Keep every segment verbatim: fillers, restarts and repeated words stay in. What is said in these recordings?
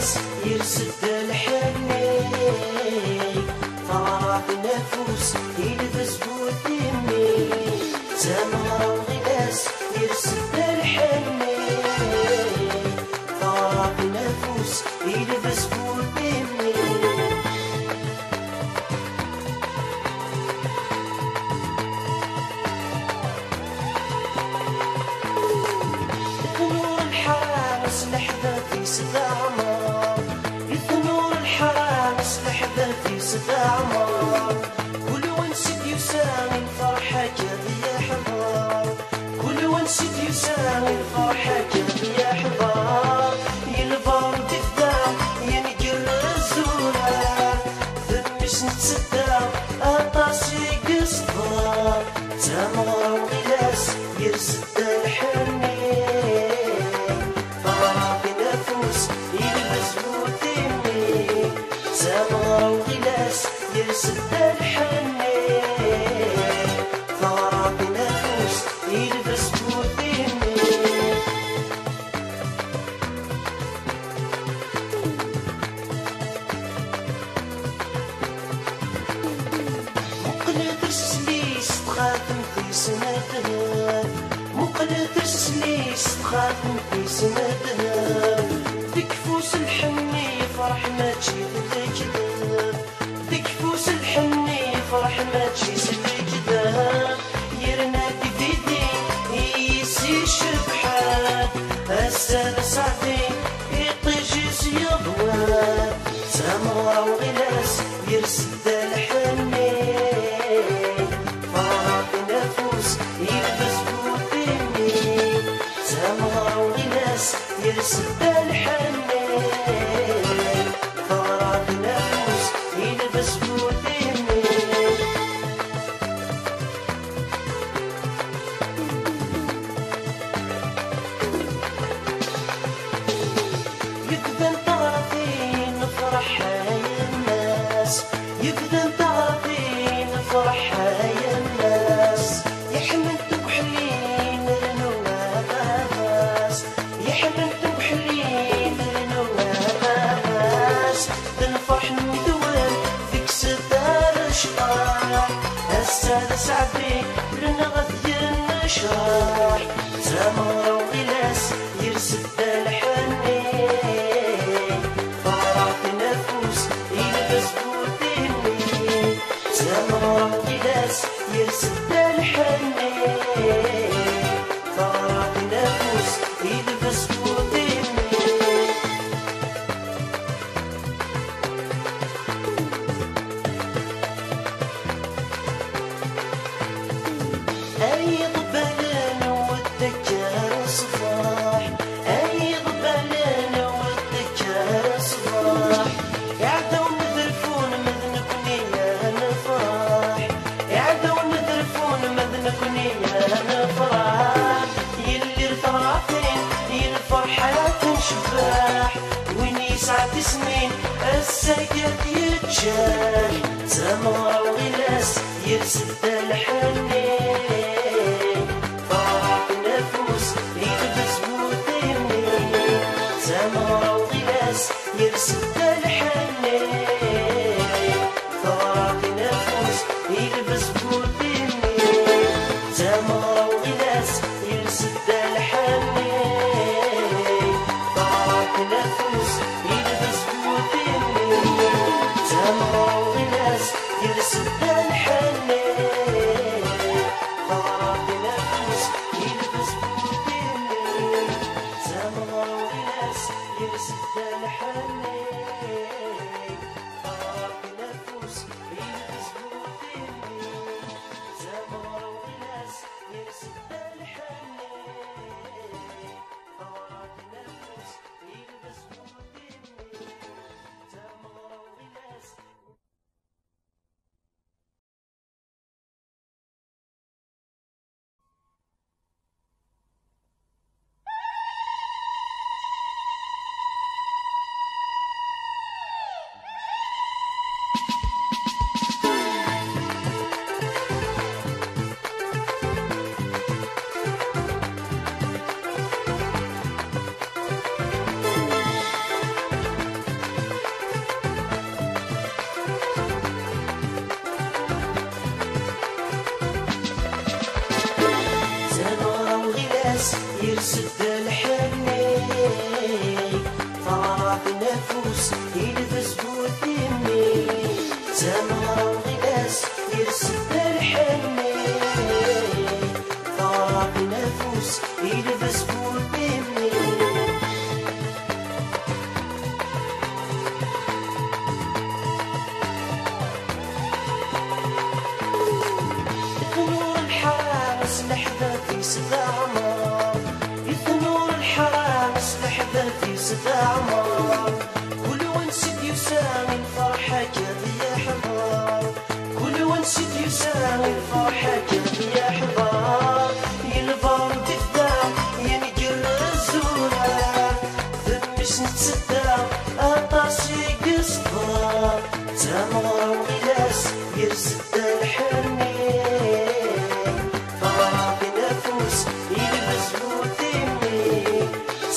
وغلاس يرسد الحنين فرق نفوس يلبس بودمي زمرة وغلاس يرسد الحنين فرق نفوس يلبس بودمي ثنور الحرام سلحبة في سبع عمر ثنور الحرام سلحبة في سبع عمر كل ونسد يساوي الفرحة كذي يحضر كل ونسد يساوي الفرحة كذي يحضر يلبر تفدى ينقر الزورة ثمش نتسدى أطاسي قصدر زمرة وغلاس يرسد الحنين فرق نفوس يلبس بودمي زمرة وغلاس يرسد الحنين فرق نفوس يلبس بودمي مقلة السليس تخاتم في سنتها مقلة السليس تخاتم في سنتها ذيك فوس الحني فرح ما تجي ذكذا ذيك فوس الحني فرح ما تجي ذكذا يرنادي بيدي يسي شبحات السادة سعدي يطيجيس يضوات زمرة وغلاس يرسد الحنين فرق نفوس يلبس بودمي زمرة وغلاس يرسد الحنين فرق نفوس يلبس بودمي يقدم تعرفين فرحها يا الناس يقدم تعرفين فرحها يا الناس يحملتو بحلين النواباس يحملتو بحلين النواباس بالفرح ندوان فيك ستار شطاح السادة سعبي لنغذي النشاح زمرة وغلاس يرسد الحنين فرق نفوس يلبس بودمي زمرة وغلاس يرسد الحنين فرق نفوس يلبس بودمي أي ضبالين والذكر صفاح أي ضبالين والذكر صفاح يعدو نذرفون مذنكني يا نفرح يعدو نذرفون مذنكني يا نفرح يلي الفرحين الفرحة تنشباح وين يسعد سنين السكت يتجاح زمرة وغلاس يرسد الحنين فرق نفوس يلبس بودمي زمرة وغلاس يرسد الحنين فرق نفوس يلبس بودمي زمرة وغلاس يرسد الحنين فرق نفوس يلبس بودمي زمرة وغلاس يرسد الحنين فرق نفوس يلبس بودمي زمرة وغلاس يرسد الحنين فرق نفوس يلبس بودمي زمرة وغلاس يرسد الحنين فرق نفوس يلبس بودمي زمرة وغلاس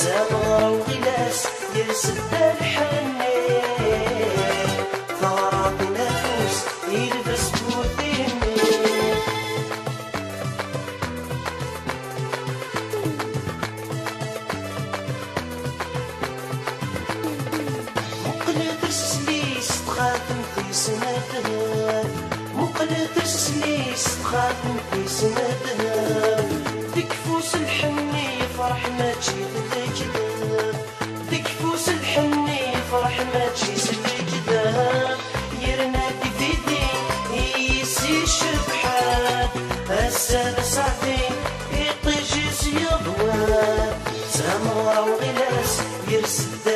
تمرة وغلاس يرسد الحني ثغرة نفوس يلبس بوثيني مقلة السليس تخاتم في سنتها مقلة السليس تخاتم في سنتها ذيك فوس الحني فرح ما تجي ذكذا ذيك فوس الحني فرح ما تجي ذكذا يرنادي في دين يسي شبحات السنة صعبين يطيجي يضوى تمرة وغلاس يرسد